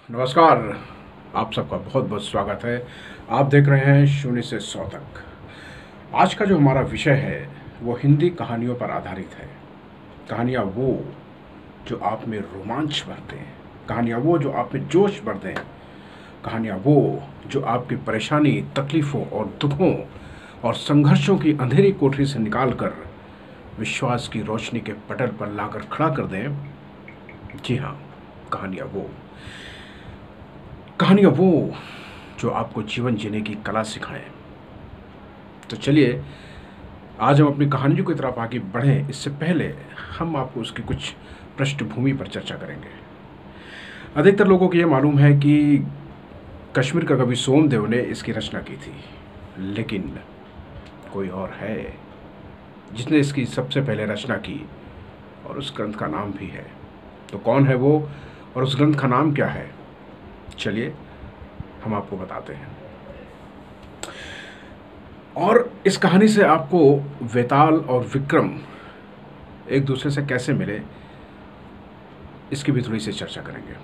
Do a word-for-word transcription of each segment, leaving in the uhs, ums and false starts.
नमस्कार। आप सबका बहुत बहुत स्वागत है। आप देख रहे हैं शून्य से सौ तक। आज का जो हमारा विषय है वो हिंदी कहानियों पर आधारित है। कहानियाँ वो जो आप में रोमांच भरते हैं, कहानियाँ वो जो आप में जोश भरते हैं, कहानियाँ वो जो आपकी परेशानी, तकलीफ़ों और दुखों और संघर्षों की अंधेरी कोठरी से निकालकर विश्वास की रोशनी के पटल पर लाकर खड़ा कर दें। जी हाँ, कहानियाँ वो कहानियाँ वो जो आपको जीवन जीने की कला सिखाएं। तो चलिए आज हम अपनी कहानियों की तरफ आगे बढ़ें। इससे पहले हम आपको उसकी कुछ पृष्ठभूमि पर चर्चा करेंगे। अधिकतर लोगों को ये मालूम है कि कश्मीर का कवि सोमदेव ने इसकी रचना की थी, लेकिन कोई और है जिसने इसकी सबसे पहले रचना की और उस ग्रंथ का नाम भी है। तो कौन है वो और उस ग्रंथ का नाम क्या है? चलिए हम आपको बताते हैं। और इस कहानी से आपको वेताल और विक्रम एक दूसरे से कैसे मिले, इसकी भी थोड़ी सी चर्चा करेंगे।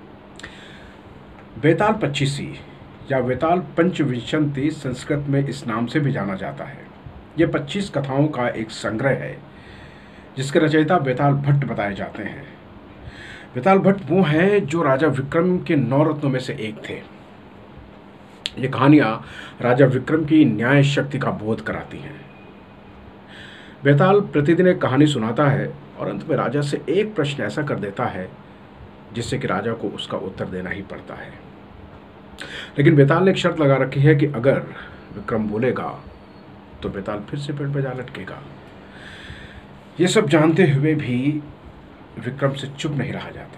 वेताल पच्चीसी या वेताल पंचविंशति संस्कृत में इस नाम से भी जाना जाता है। यह पच्चीस कथाओं का एक संग्रह है जिसके रचयिता वेताल भट्ट बताए जाते हैं। वेताल भट्ट वो हैं जो राजा विक्रम के नौ रत्नों में से एक थे। ये कहानियाँ राजा विक्रम की न्याय शक्ति का बोध कराती हैं। वेताल प्रतिदिन एक कहानी सुनाता है और अंत में राजा से एक प्रश्न ऐसा कर देता है जिससे कि राजा को उसका उत्तर देना ही पड़ता है। लेकिन वेताल ने एक शर्त लगा रखी है कि अगर विक्रम बोलेगा तो वेताल फिर से पेड़ पर जा लटकेगा। ये सब जानते हुए भी विक्रम से चुप नहीं रहा जाता।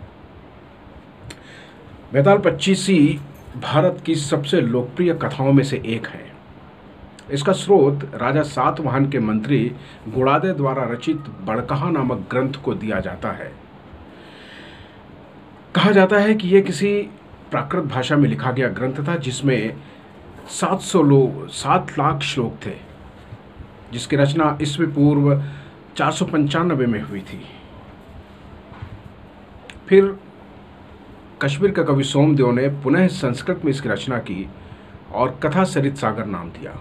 वेताल पच्चीसी भारत की सबसे लोकप्रिय कथाओं में से एक है। इसका स्रोत राजा सातवाहन के मंत्री गुणादे द्वारा रचित बड़कहा नामक ग्रंथ को दिया जाता है। कहा जाता है कि यह किसी प्राकृत भाषा में लिखा गया ग्रंथ था जिसमें सात सौ लोग सात लाख श्लोक थे, जिसकी रचना ईस्वी पूर्व चार सौ पंचानबे में हुई थी। फिर कश्मीर का कवि सोमदेव ने पुनः संस्कृत में इसकी रचना की और कथा सरित सागर नाम दिया।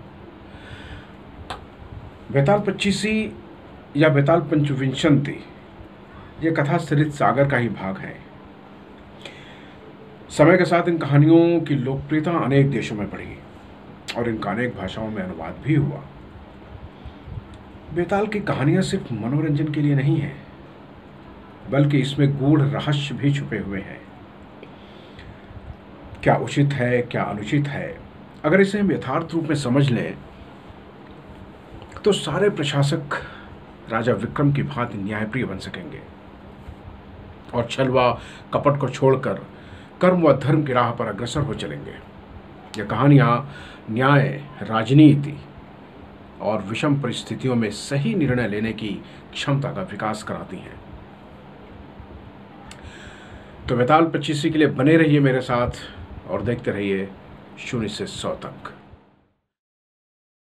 वेताल पच्चीसी या वेताल पंचविंशति यह कथा सरित सागर का ही भाग है। समय के साथ इन कहानियों की लोकप्रियता अनेक देशों में बढ़ी और इनका अनेक भाषाओं में अनुवाद भी हुआ। वेताल की कहानियां सिर्फ मनोरंजन के लिए नहीं है, बल्कि इसमें गूढ़ रहस्य भी छुपे हुए हैं। क्या उचित है, क्या अनुचित है, अगर इसे हम यथार्थ रूप में समझ लें तो सारे प्रशासक राजा विक्रम की भांति न्यायप्रिय बन सकेंगे और छलवा कपट को छोड़कर कर्म व धर्म की राह पर अग्रसर हो चलेंगे। ये कहानियां न्याय, राजनीति और विषम परिस्थितियों में सही निर्णय लेने की क्षमता का विकास कराती हैं। तो वेताल पच्चीसी के लिए बने रहिए मेरे साथ और देखते रहिए शून्य से सौ तक।